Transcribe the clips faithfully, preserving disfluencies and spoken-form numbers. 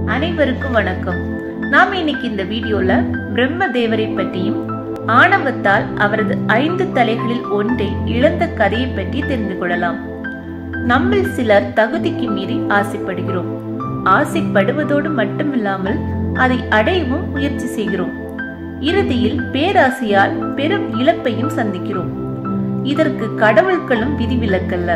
அனைவருக்கும் வணக்கம். நாம் இன்னைக்கு இந்த வீடியோல பிரம்ம தேவரை பற்றியும் ஆணவத்தால் அவரது ஐந்து தலைகளில் ஒன்றை இழந்த கதையை பற்றி தெரிந்து கொள்ளலாம். நம்மில் சிலர் தகுதிக்கு மீறி ஆசைப்படுகிறோம். ஆசைப்படுவதோடு மட்டுமில்லாமல் அதை அடையவும் முயற்சி செய்கிறோம். இறுதியில் பேராசையால் பெரும் இழப்பையும் சந்திக்கிறோம். இதற்கு கடவுள்களும் விதிவிலக்கல்ல.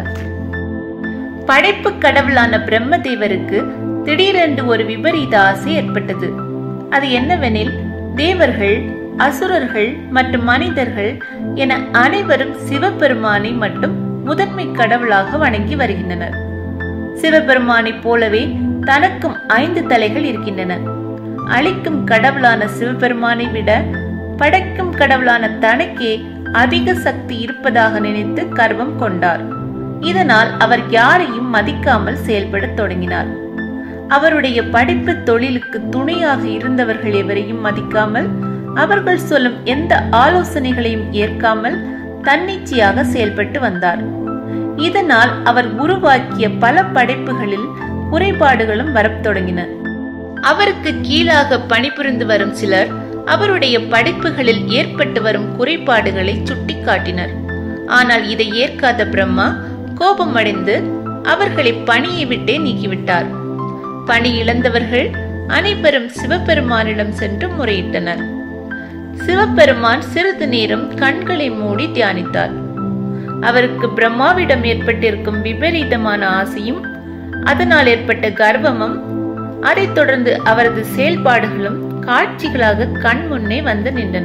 படைப்பு கடவுளான பிரம்மதேவருக்கு திடீரென்று ஒரு விபரீத ஆசை ஏற்பட்டது. அது என்னவெனில், தேவர்கள், அசுரர்கள் மற்றும் மனிதர்கள் என அனைவரும் சிவபெருமானை மட்டும் முதன்மை கடவுளாக வணங்கி வருகின்றனர். சிவபெருமானை போலவே தனக்கும் ஐந்து தலைகள் இருக்கின்றன. அழிக்கும் கடவுளான சிவபெருமானை விட படைக்கும் கடவுளான தனக்கே அதிக சக்தி இருப்பதாக நினைத்து கர்வம் கொண்டார். இதனால் அவர் யாரையும் மதிக்காமல் செயல்பட தொடங்கினார். அவருடைய படைப்பு தொழிலுக்கு துணையாக இருந்தவர்கள் எவரையும் மதிக்காமல், அவர்கள் சொல்லும் எந்த ஆலோசனைகளையும் ஏற்காமல் தன்னிச்சையாக செயல்பட்டு வந்தார். இதனால் அவர் உருவாக்கிய பல படைப்புகளில் குறைபாடுகளும் வரத் தொடங்கின. அவருக்கு கீழாக பணிபுரிந்து வரும் சிலர் அவருடைய படைப்புகளில் ஏற்பட்டு வரும் குறைபாடுகளை சுட்டி காட்டினர். ஆனால் இதை ஏற்காத பிரம்மா கோபமடைந்து அவர்களை பணியை விட்டே நீக்கிவிட்டார். பணி இழந்தவர்கள் அனைவரும் சிவபெருமானிடம் சென்று முறையிட்டனர். சிவபெருமான் சிறிது நேரம் கண்களை மூடி தியானித்தார். அவருக்கு பிரம்மாவிடம் ஏற்பட்டிருக்கும் விபரீதமான ஆசையும் அதனால் ஏற்பட்ட கர்வமும், அதைத் தொடர்ந்து அவரது செயல்பாடுகளும் காட்சிகளாக கண் முன்னே வந்து நின்றன.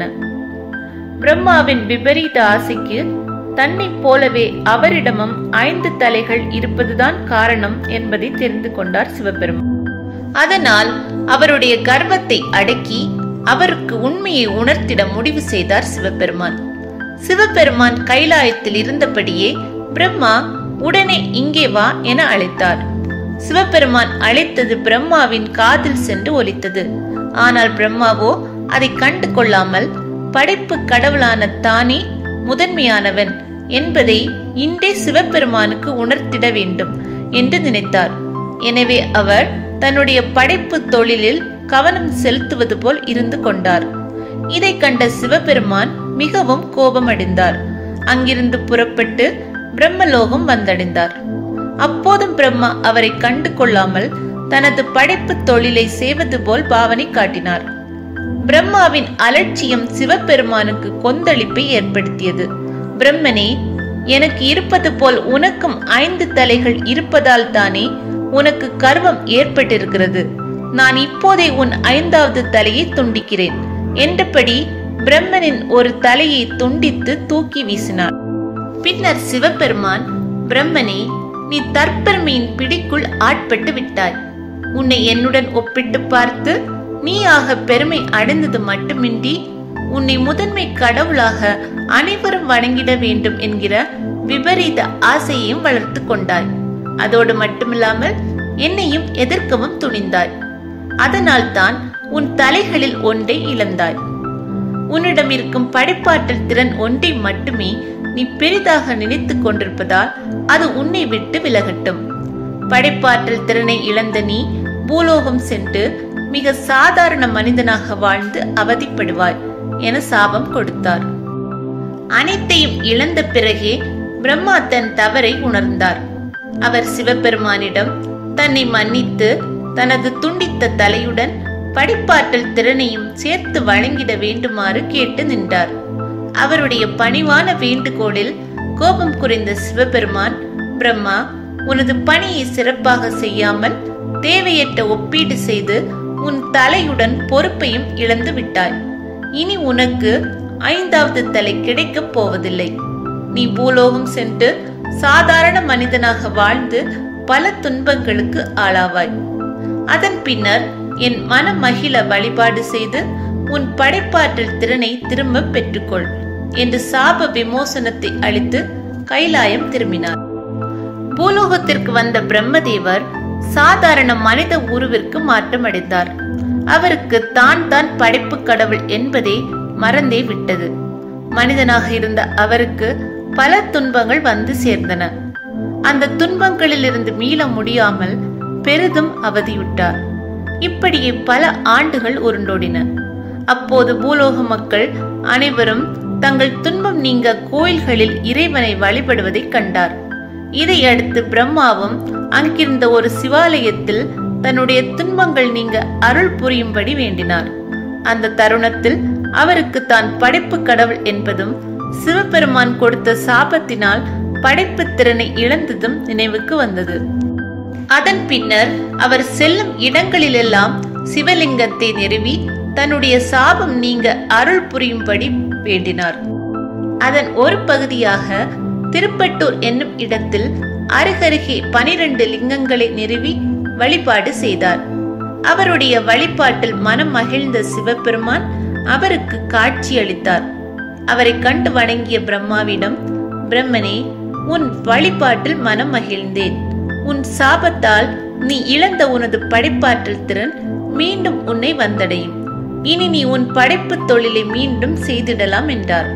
பிரம்மாவின் விபரீத ஆசைக்கு தன்னை போலவே அவரிடமும் ஐந்து தலைகள் இருப்பதுதான் காரணம் என்பதை தெரிந்து கொண்டார் சிவபெருமான். அதனால் அவருடைய கர்வத்தை அடக்கி அவருக்கு உண்மையை உணர்த்திட முடிவு செய்தார் சிவபெருமான். சிவபெருமான் கைலாயத்தில் இருந்தபடியே பிரம்மா உடனே இங்கே வா என அழைத்தார். சிவபெருமான் அழைத்தது பிரம்மாவின் காதில் சென்று ஒலித்தது. ஆனால் பிரம்மாவோ அதை கண்டு கொள்ளாமல், படைப்பு கடவுளான தானே முதன்மையானவன் என்பதை இன்றே சிவபெருமானுக்கு உணர்த்திட வேண்டும் என்று நினைத்தார். எனவே அவர் தன்னுடைய படைப்பு தொழிலில் கவனம் செலுத்துவது போல் இருந்து கொண்டார். இதை கண்ட சிவபெருமான் மிகவும் கோபமடைந்தார். அங்கிருந்து புறப்பட்டு பிரம்மலோகம் வந்தடைந்தார். அப்போதும் பிரம்மா அவரை கண்டு கொள்ளாமல் தனது படைப்பு தொழிலை செய்வது போல் பாவனை காட்டினார். பிரம்மாவின் அலட்சியம் சிவபெருமானுக்கு கொந்தளிப்பை ஏற்படுத்தியது. பிரம்மனே, எனக்கு இருப்பது போல் உனக்கும் ஐந்து தலைகள் இருப்பதால் தானே உனக்கு கர்வம் ஏற்பட்டிருக்கிறது. நான் இப்போதே உன் ஐந்தாவது தலையை துண்டிக்கிறேன் என்றபடி பிரம்மனின் ஒரு தலையை துண்டித்து தூக்கி வீசினார். பின்னர் சிவபெருமான், பிரம்மனே, நீ தற்பெருமையின் பிடிக்குள் ஆட்பட்டு விட்டாய். உன்னை என்னுடன் ஒப்பிட்டு பார்த்து நீயாக பெருமை அடைந்தது மட்டுமின்றி உன்னை முதன்மை கடவுளாக அனைவரும் வணங்கிட வேண்டும் என்கிற விபரீத ஆசையையும் வளர்த்து கொண்டாய். அதோடு மட்டுமில்லாமல் என்னையும் எதிர்க்கவும் துணிந்தாய். அதனால் தான் உன் தலைகளில் ஒன்றை இழந்தாய். உன்னிடம் இருக்கும் படைப்பாற்றல் திறன் ஒன்றை மட்டுமே நீ பெரிதாக நினைத்து கொண்டிருப்பதால் அது உன்னை விட்டு விலகட்டும். படைப்பாற்றல் திறனை இழந்த நீ பூலோகம் சென்று மிக சாதாரண மனிதனாக வாழ்ந்து அவதிப்படுவாய் என சாபம் கொடுத்தார். அனைத்தையும் இழந்த பிறகே பிரம்மா தன் தவறை உணர்ந்தார். அவர் சிவபெருமானிடம் தன்னை மன்னித்து தனது துண்டித்த தலையுடன் படைப்பாற்றல் திறனையும் சேர்த்து வழங்கிட வேண்டுமாறு கேட்டு நின்றார். அவருடைய பணிவான வேண்டுகோளில் கோபம் குறைந்த சிவபெருமான், பிரம்மா, உனது பணியை சிறப்பாக செய்யாமல் தேவையற்ற ஒப்பீடு செய்து உன் தலையுடன் பொறுப்பையும் இழந்து விட்டாய். இனி உனக்கு ஐந்தாவது தலை கிடைக்கப் போவதில்லை. நீ பூலோகம் சென்று சாதாரண மனிதனாக வாழ்ந்து பல துன்பங்களுக்கு ஆளாவாய். அதன் பின்னர் என் மன மகிழ வழிபாடு செய்து உன் படைப்பாற்றல் திறனை திரும்ப பெற்றுக்கொள் என்று சாப விமோசனத்தை அளித்து கைலாயம் திரும்பினார். பூலோகத்திற்கு வந்த பிரம்மதேவர் சாதாரண மனித உருவிற்கு மாற்றம் அடைந்தார். அவருக்கு தான் தான் படைப்பு கடவுள் என்பதே மறந்தே விட்டது. மனிதனாக இருந்த அவருக்கு பல துன்பங்கள் வந்து சேர்ந்தன. அந்த துன்பங்களில் இருந்து மீள முடியாமல் பெரிதும் அவதியுற்றார். இப்படியே பல ஆண்டுகள் உருண்டோடின. அப்போது பூலோக மக்கள் அனைவரும் தங்கள் துன்பம் நீங்க கோயில்களில் இறைவனை வழிபடுவதை கண்டார். இதையடுத்து பிரம்மாவும் அங்கிருந்த ஒரு சிவாலயத்தில் தன்னுடைய துன்பங்கள் நீங்க அருள் புரியும்படி வேண்டினார். அந்த தருணத்தில் அவருக்கு தான் படைப்பு கடவுள் என்பதும் சிவபெருமான் கொடுத்த சாபத்தினால் படைப்பு திறனை இழந்ததும் நினைவுக்கு வந்தது. அதன் பின்னர் அவர் செல்லும் இடங்களிலெல்லாம் சிவலிங்கத்தை நிறுவி தன்னுடைய சாபம் நீங்க அருள் புரியும்படி வேண்டினார். அதன் ஒரு பகுதியாக திருப்பட்டூர் என்னும் இடத்தில் அருகருகே பனிரெண்டு லிங்கங்களை நிறுவி வழிபாடு செய்தார். அவருடைய வழிபாட்டில் மனம் மகிழ்ந்த சிவபெருமான் அவருக்கு காட்சி அளித்தார். அவரை கண்டு வணங்கிய பிரம்மாவிடம், பிரம்மனே, உன் வழிபாட்டில் மனம் மகிழ்ந்தேன். உன் சாபத்தால் நீ இழந்த உனது படைப்பாற்றல் திறன் மீண்டும் உன்னை வந்தடையும். இனி நீ உன் படைப்பு தொழிலை மீண்டும் செய்திடலாம் என்றார்.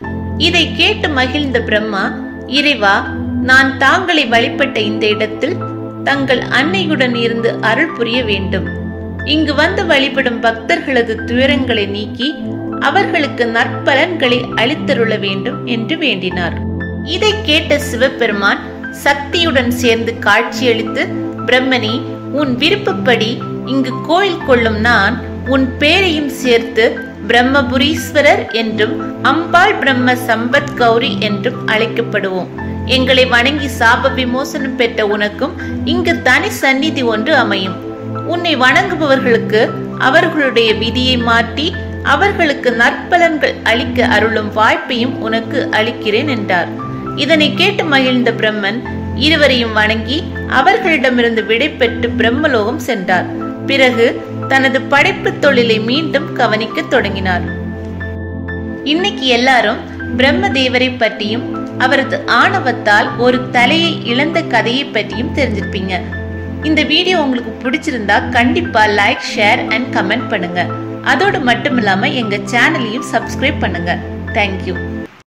இதை கேட்டு மகிழ்ந்த பிரம்மா, இறைவா, நான் தாங்களை வழிபட்ட இந்த இடத்தில் தங்கள் அன்னையுடன் இருந்து அருள் புரிய வேண்டும். இங்கு வந்து வழிபடும் பக்தர்களது துயரங்களை நீக்கி அவர்களுக்கு நற்பலன்களை அளித்தருள வேண்டும் என்று வேண்டினார். இதை கேட்ட சிவபெருமான் சக்தியுடன் சேர்ந்து காட்சியளித்து, பிரம்மனே, உன் விருப்பப்படி இங்கு கோயில் கொள்ளும் நான் உன் பேரையும் சேர்த்து பிரம்மபுரீஸ்வரர் என்றும் அம்பாள் பிரம்ம சம்பத் கௌரி என்றும் அழைக்கப்படுவோம். எங்களை வணங்கி சாப விமோசனம் பெற்ற உனக்கும் இங்கு தனி சந்நிதி ஒன்று அமையும். உன்னை வணங்குபவர்களுக்கு அவர்களுடைய விதியை மாற்றி அவர்களுக்கு நற்பலன்கள் அளிக்க அருளும் வாய்ப்பையும் உனக்கு அளிக்கிறேன் என்றார். இதனை கேட்டு மகிழ்ந்த பிரம்மன் இருவரையும் வணங்கி அவர்களிடமிருந்து விடை பெற்று பிரம்மலோகம் சென்றார். பிறகு தனது படைப்பு தொழிலை மீண்டும் கவனிக்க தொடங்கினார். இன்னைக்கு எல்லாரும் பிரம்மதேவரை பற்றியும் அவரது ஆணவத்தால் ஒரு தலையை இழந்த கதையை பற்றியும் தெரிஞ்சிருப்பீங்க. இந்த வீடியோ உங்களுக்கு பிடிச்சிருந்தா கண்டிப்பா லைக், ஷேர் அண்ட் கமெண்ட் பண்ணுங்க. அதோடு மட்டும் இல்லாம எங்க சேனலையும் சப்ஸ்கிரைப் பண்ணுங்க. தேங்க்யூ.